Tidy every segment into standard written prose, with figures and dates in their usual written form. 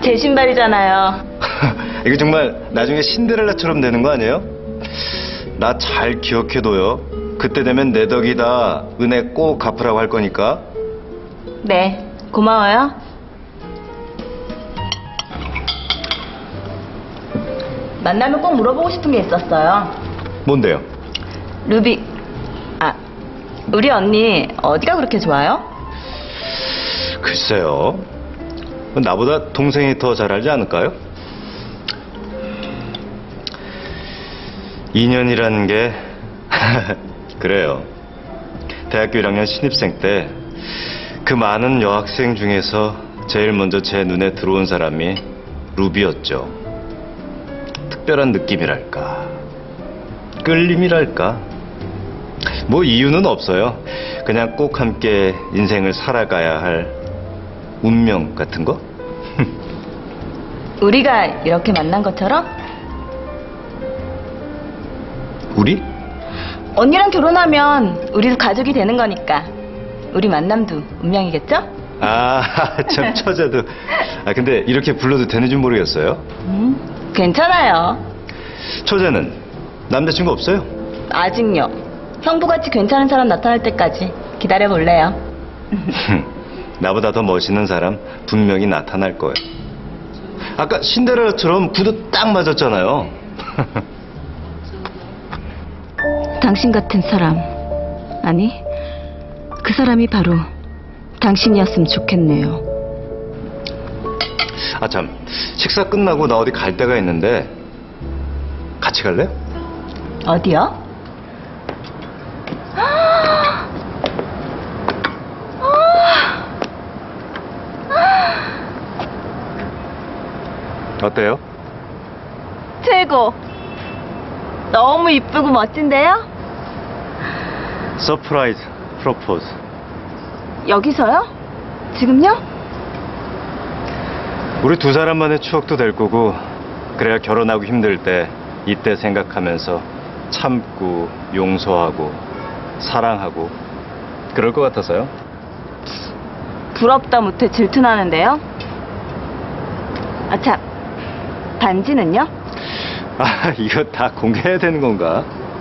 제 신발이잖아요. 이거 정말 나중에 신데렐라처럼 되는 거 아니에요? 나 잘 기억해둬요. 그때 되면 내 덕이다. 은혜 꼭 갚으라고 할 거니까. 네, 고마워요. 만나면 꼭 물어보고 싶은 게 있었어요. 뭔데요? 루비, 우리 언니 어디가 그렇게 좋아요? 글쎄요. 나보다 동생이 더 잘 알지 않을까요? 인연이라는 게 그래요. 대학교 1학년 신입생 때 그 많은 여학생 중에서 제일 먼저 제 눈에 들어온 사람이 루비였죠. 특별한 느낌이랄까, 끌림이랄까, 뭐 이유는 없어요. 그냥 꼭 함께 인생을 살아가야 할 운명 같은 거? 우리가 이렇게 만난 것처럼? 우리? 언니랑 결혼하면 우리도 가족이 되는 거니까 우리 만남도 운명이겠죠? 참 처자도. 근데 이렇게 불러도 되는지 모르겠어요. 괜찮아요. 처자는 남자친구 없어요? 아직요. 형부같이 괜찮은 사람 나타날 때까지 기다려볼래요. 나보다 더 멋있는 사람 분명히 나타날 거예요. 아까 신데렐라처럼 구두 딱 맞았잖아요. 당신 같은 사람, 아니, 그 사람이 바로 당신이었으면 좋겠네요. 참, 식사 끝나고 나 어디 갈 데가 있는데 같이 갈래요? 어디요? 어때요? 최고. 너무 이쁘고 멋진데요? 서프라이즈 프로포즈. 여기서요? 지금요? 우리 두 사람만의 추억도 될 거고, 그래야 결혼하고 힘들 때 이때 생각하면서 참고 용서하고 사랑하고 그럴 것 같아서요. 부럽다 못해 질투나는데요? 참, 반지는요? 이거 다 공개해야 되는 건가?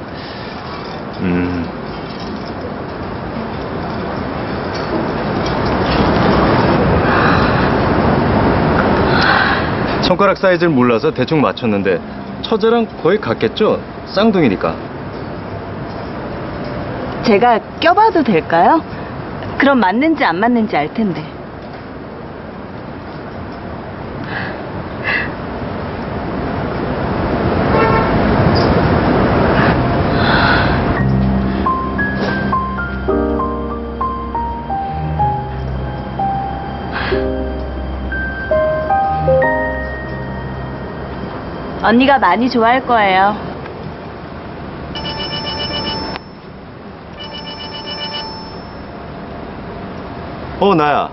손가락 사이즈를 몰라서 대충 맞췄는데 처자랑 거의 같겠죠? 쌍둥이니까. 제가 껴봐도 될까요? 그럼 맞는지 안 맞는지 알 텐데. 언니가 많이 좋아할 거예요. 나야.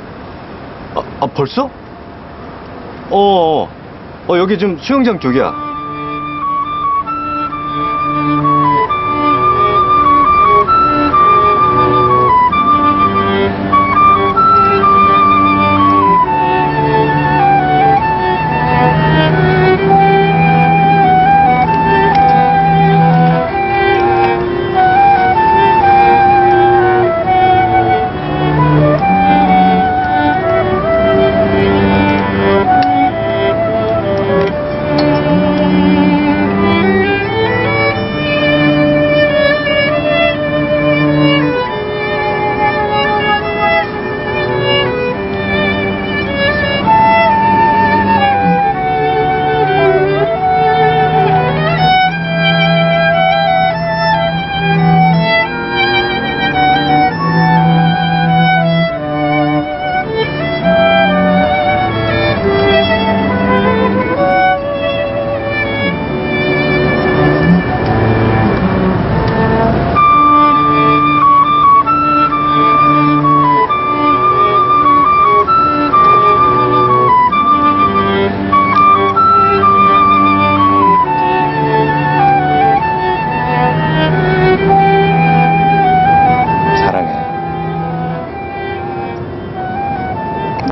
벌써? 여기 지금 수영장 쪽이야.